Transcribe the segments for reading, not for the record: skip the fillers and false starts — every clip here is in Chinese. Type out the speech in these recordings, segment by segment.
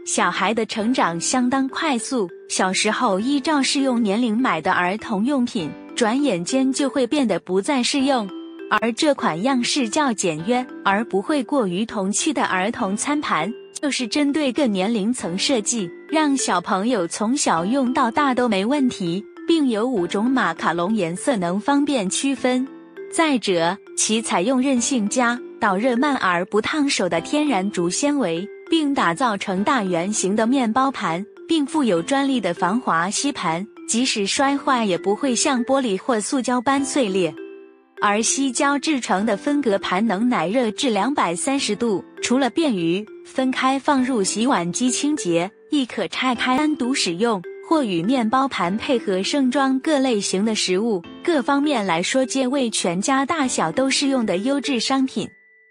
小孩的成长相当快速，小时候依照适用年龄买的儿童用品，转眼间就会变得不再适用。而这款样式较简约而不会过于童趣的儿童餐盘，就是针对各年龄层设计，让小朋友从小用到大都没问题，并有5种马卡龙颜色能方便区分。再者，其采用韧性佳、导热慢而不烫手的天然竹纤维，并打造成大圆形的面包盘，并附有专利的防滑吸盘，即使摔坏也不会像玻璃或塑胶般碎裂。而矽胶制成的分隔盘能耐热至230度，除了便于分开放入洗碗机清洁，亦可拆开单独使用，或与面包盘配合盛装各类型的食物，各方面来说皆为全家大小都适用的优质商品。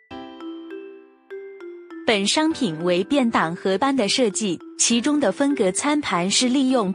本商品为便当盒般的设计，其中的分隔餐盘是利用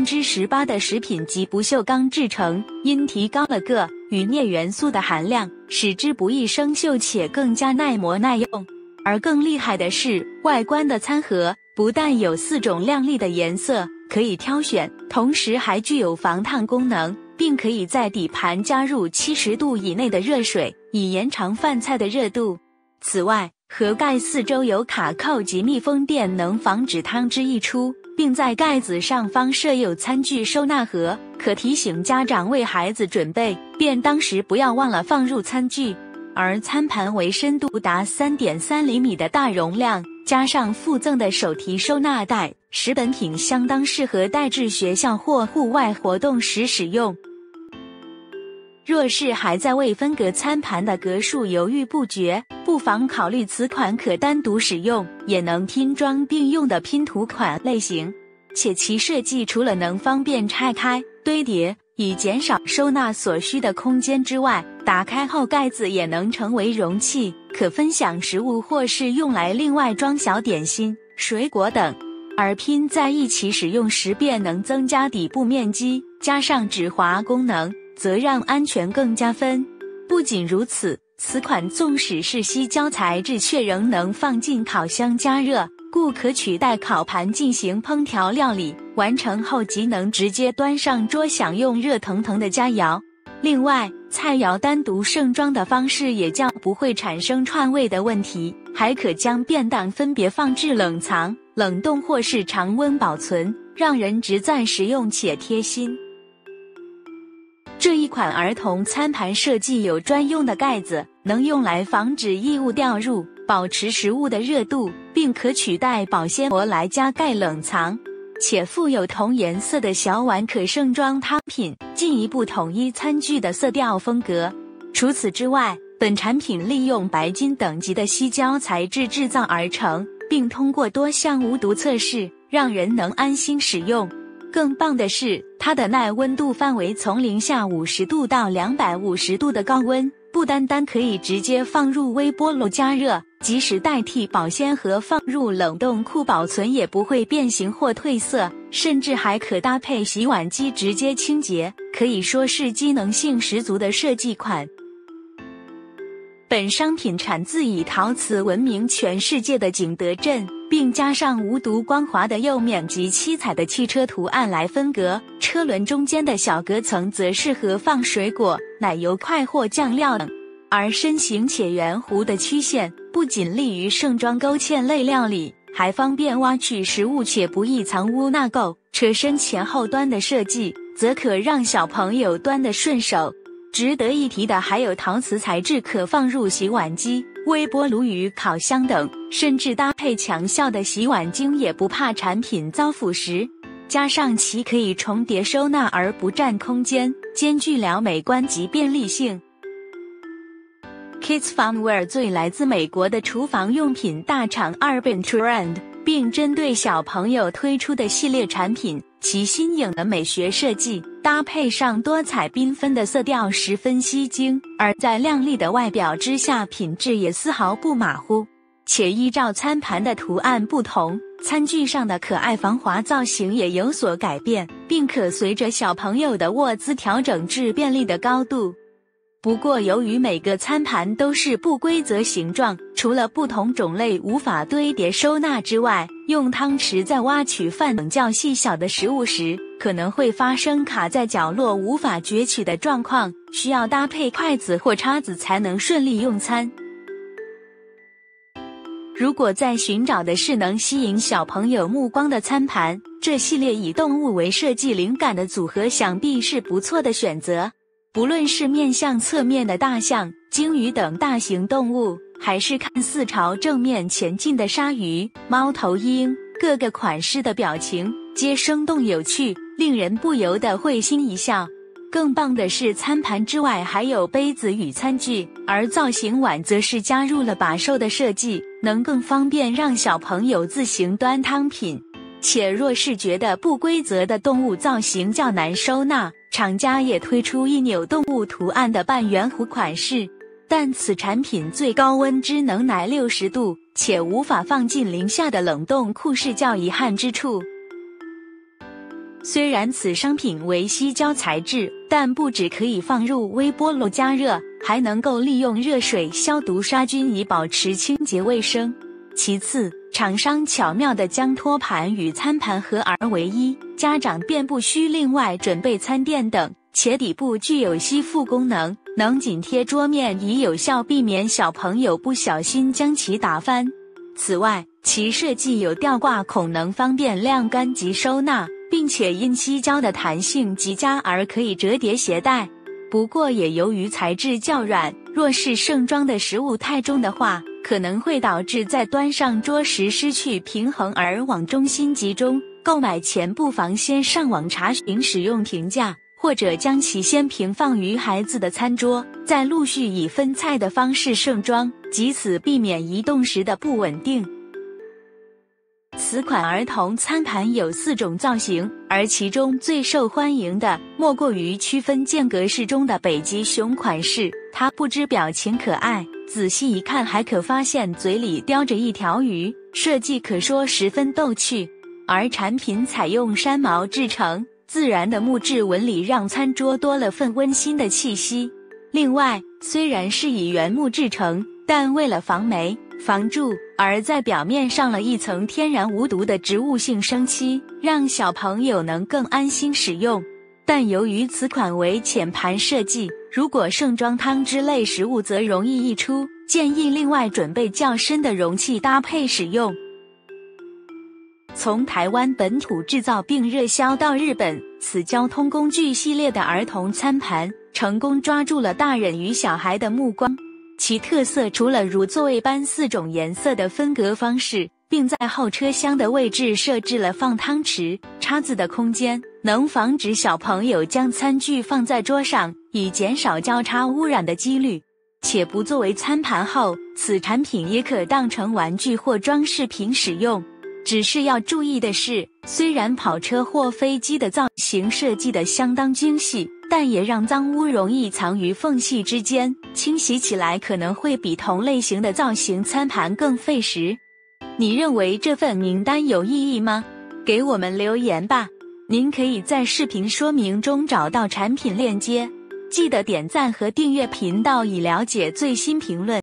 18%的食品级不锈钢制成，因提高了铬与镍元素的含量，使之不易生锈且更加耐磨耐用。而更厉害的是，外观的餐盒不但有4种亮丽的颜色可以挑选，同时还具有防烫功能，并可以在底盘加入70度以内的热水，以延长饭菜的热度。此外，盒盖4周有卡扣及密封垫，能防止汤汁溢出，并在盖子上方设有餐具收纳盒，可提醒家长为孩子准备便当时不要忘了放入餐具。而餐盘为深度达 3.3 厘米的大容量，加上附赠的手提收纳袋，使本品相当适合带至学校或户外活动时使用。若是还在为分隔餐盘的格数犹豫不决，不妨考虑此款可单独使用，也能拼装并用的拼图款类型。且其设计除了能方便拆开、堆叠，以减少收纳所需的空间之外，打开后盖子也能成为容器，可分享食物或是用来另外装小点心、水果等。而拼在一起使用时便能增加底部面积，加上止滑功能，则让安全更加分。不仅如此，此款纵使是矽胶材质，却仍能放进烤箱加热，故可取代烤盘进行烹调料理，完成后即能直接端上桌享用热腾腾的佳肴。另外，菜肴单独盛装的方式也较不会产生串味的问题，还可将便当分别放置冷藏、冷冻或是常温保存，让人直赞实用且贴心。这一款儿童餐盘设计有专用的盖子，能用来防止异物掉入，保持食物的热度，并可取代保鲜膜来加盖冷藏。且附有同颜色的小碗可盛装汤品，进一步统一餐具的色调风格。除此之外，本产品利用白金等级的矽胶材质制造而成，并通过多项无毒测试，让人能安心使用。更棒的是，它的耐温度范围从零下50度到250度的高温，不单单可以直接放入微波炉加热，即使代替保鲜盒放入冷冻库保存也不会变形或褪色，甚至还可搭配洗碗机直接清洁，可以说是机能性十足的设计款。本商品产自以陶瓷闻名全世界的景德镇，并加上无毒光滑的釉面及七彩的汽车图案来分隔，车轮中间的小隔层则适合放水果、奶油块或酱料等。而身形且圆弧的曲线不仅利于盛装勾芡类料理，还方便挖取食物且不易藏污纳垢。车身前后端的设计则可让小朋友端得顺手。值得一提的还有陶瓷材质可放入洗碗机、微波炉与烤箱等，甚至搭配强效的洗碗精也不怕产品遭腐蚀。加上其可以重叠收纳而不占空间，兼具了美观及便利性。Kids Farmware 最来自美国的厨房用品大厂 Urban Trend， 并针对小朋友推出的系列产品，其新颖的美学设计搭配上多彩缤纷的色调十分吸睛，而在亮丽的外表之下，品质也丝毫不马虎。且依照餐盘的图案不同，餐具上的可爱防滑造型也有所改变，并可随着小朋友的卧姿调整至便利的高度。 不过由于每个餐盘都是不规则形状，除了不同种类无法堆叠收纳之外，用汤匙在挖取饭等较细小的食物时，可能会发生卡在角落无法攫取的状况，需要搭配筷子或叉子才能顺利用餐。如果在寻找的是能吸引小朋友目光的餐盘，这系列以动物为设计灵感的组合想必是不错的选择。不论是面向侧面的大象、鲸鱼等大型动物，还是看似朝正面前进的鲨鱼、猫头鹰，各个款式的表情皆生动有趣，令人不由得会心一笑。更棒的是，餐盘之外还有杯子与餐具，而造型碗则是加入了把手的设计，能更方便让小朋友自行端汤品。且若是觉得不规则的动物造型较难收纳，厂家也推出一扭动物图案的半圆壶款式，但此产品最高温只能耐60度，且无法放进零下的冷冻库是较遗憾之处。虽然此商品为矽胶材质，但不只可以放入微波炉加热，还能够利用热水消毒杀菌以保持清洁卫生。其次，厂商巧妙地将托盘与餐盘合而为一，家长便不需另外准备餐垫等，且底部具有吸附功能，能紧贴桌面，以有效避免小朋友不小心将其打翻。此外，其设计有吊挂孔，能方便晾干及收纳，并且因矽胶的弹性极佳而可以折叠携带。不过也由于材质较软，若是盛装的食物太重的话，可能会导致在端上桌时失去平衡而往中心集中。购买前不妨先上网查询使用评价，或者将其先平放于孩子的餐桌，再陆续以分菜的方式盛装，藉此避免移动时的不稳定。此款儿童餐盘有4种造型，而其中最受欢迎的莫过于区分间隔式中的北极熊款式。它不知表情可爱，仔细一看还可发现嘴里叼着一条鱼，设计可说十分逗趣。而产品采用山毛制成，自然的木质纹理让餐桌多了份温馨的气息。另外，虽然是以原木制成，但为了防霉、防蛀，而在表面上了一层天然无毒的植物性生漆，让小朋友能更安心使用。但由于此款为浅盘设计，如果盛装汤之类食物则容易溢出，建议另外准备较深的容器搭配使用。从台湾本土制造并热销到日本，此交通工具系列的儿童餐盘成功抓住了大人与小孩的目光。其特色除了如座位般4种颜色的分隔方式，并在后车厢的位置设置了放汤匙、叉子的空间，能防止小朋友将餐具放在桌上，以减少交叉污染的几率。且不作为餐盘后，此产品也可当成玩具或装饰品使用。只是要注意的是，虽然跑车或飞机的造型设计得相当精细，但也让脏污容易藏于缝隙之间，清洗起来可能会比同类型的造型餐盘更费时。你认为这份名单有意义吗？给我们留言吧。您可以在视频说明中找到产品链接，记得点赞和订阅频道以了解最新评论。